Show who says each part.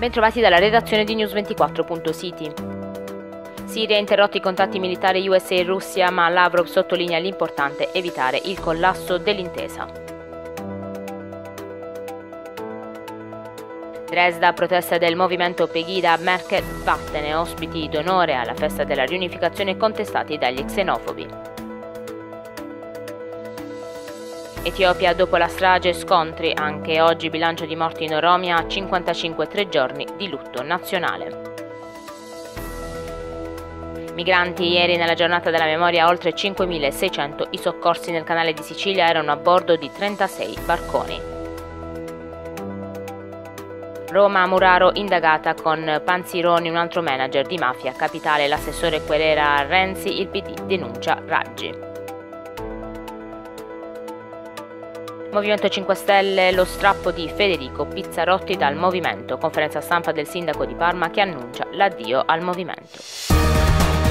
Speaker 1: Bentrovati dalla redazione di News24.city. Siria ha interrotto i contatti militari USA e Russia, ma Lavrov sottolinea l'importante evitare il collasso dell'intesa. Dresda, protesta del movimento Pegida, Merkel, vattene, ospiti d'onore alla festa della riunificazione contestati dagli xenofobi. Etiopia, dopo la strage, scontri, anche oggi bilancio di morti in Oromia, 55 3 giorni di lutto nazionale. Migranti, ieri nella giornata della memoria oltre 5.600, i soccorsi nel canale di Sicilia erano a bordo di 36 barconi. Roma, Muraro indagata con Panzironi, un altro manager di mafia capitale, l'assessore querela a Renzi, il PD denuncia Raggi. Movimento 5 Stelle, lo strappo di Federico Pizzarotti dal movimento, conferenza stampa del sindaco di Parma che annuncia l'addio al movimento.